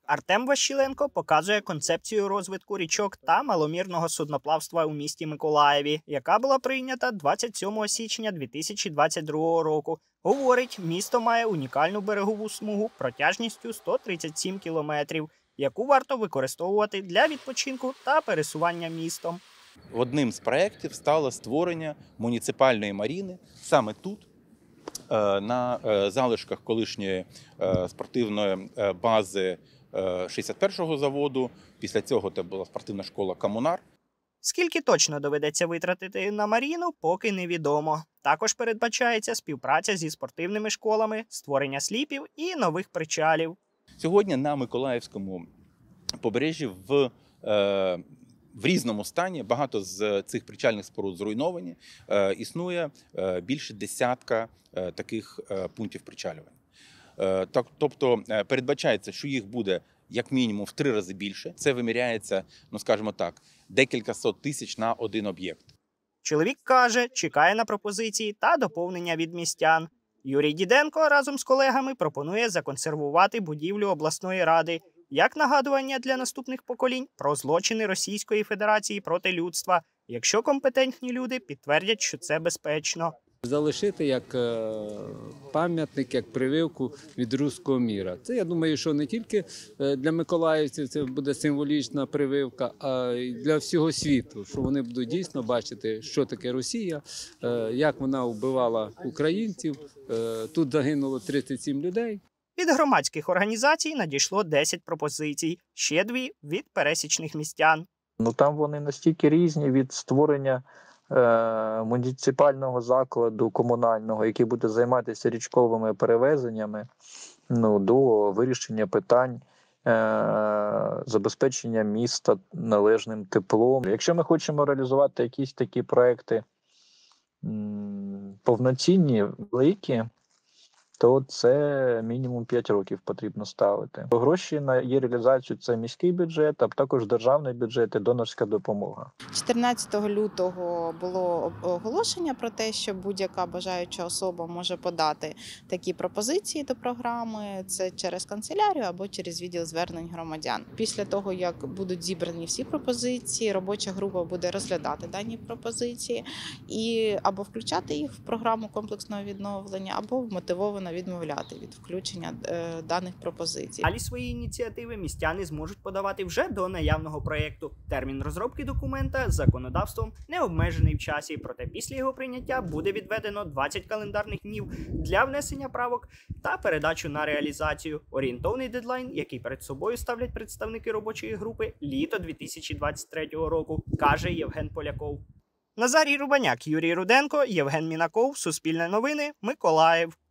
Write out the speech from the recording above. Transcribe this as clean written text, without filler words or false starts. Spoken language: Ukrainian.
Артем Ващіленко показує концепцію розвитку річок та маломірного судноплавства у місті Миколаєві, яка була прийнята 27 січня 2022 року. Говорить, місто має унікальну берегову смугу протяжністю 137 кілометрів, яку варто використовувати для відпочинку та пересування містом. Одним з проєктів стало створення муніципальної маріни саме тут, на залишках колишньої спортивної бази 61-го заводу. Після цього це була спортивна школа «Комунар». Скільки точно доведеться витратити на маріну, поки невідомо. Також передбачається співпраця зі спортивними школами, створення сліпів і нових причалів. Сьогодні на Миколаївському побережжі в різному стані, багато з цих причальних споруд зруйновані, існує більше десятка таких пунктів причалювання. Тобто передбачається, що їх буде як мінімум в 3 рази більше. Це виміряється, скажімо так, декілька сот тисяч на один об'єкт. Чоловік каже, чекає на пропозиції та доповнення від містян. Юрій Діденко разом з колегами пропонує законсервувати будівлю обласної ради як нагадування для наступних поколінь про злочини Російської Федерації проти людства, якщо компетентні люди підтвердять, що це безпечно. Залишити як пам'ятник, як прививку від руського міра. Це, я думаю, що не тільки для миколаївців це буде символічна прививка, а й для всього світу, що вони будуть дійсно бачити, що таке Росія, як вона вбивала українців. Тут загинуло 37 людей. Від громадських організацій надійшло 10 пропозицій, ще 2 від пересічних містян. Там вони настільки різні від створення муніципального закладу комунального, який буде займатися річковими перевезеннями, до вирішення питань забезпечення міста належним теплом. Якщо ми хочемо реалізувати якісь такі проекти повноцінні, великі, то це мінімум 5 років потрібно ставити. Гроші на її реалізацію – це міський бюджет, а також державний бюджет і донорська допомога. 14 лютого було оголошення про те, що будь-яка бажаюча особа може подати такі пропозиції до програми. Це через канцелярію або через відділ звернень громадян. Після того, як будуть зібрані всі пропозиції, робоча група буде розглядати дані пропозиції і або включати їх в програму комплексного відновлення, або мотивовано відмовляти від включення даних пропозицій. Далі свої ініціативи містяни зможуть подавати вже до наявного проєкту. Термін розробки документа законодавством не обмежений в часі, проте після його прийняття буде відведено 20 календарних днів для внесення правок та передачу на реалізацію. Орієнтовний дедлайн, який перед собою ставлять представники робочої групи, літо 2023 року, каже Євген Поляков. Назарій Рубаняк, Юрій Руденко, Євген Мінаков, Суспільне новини, Миколаїв.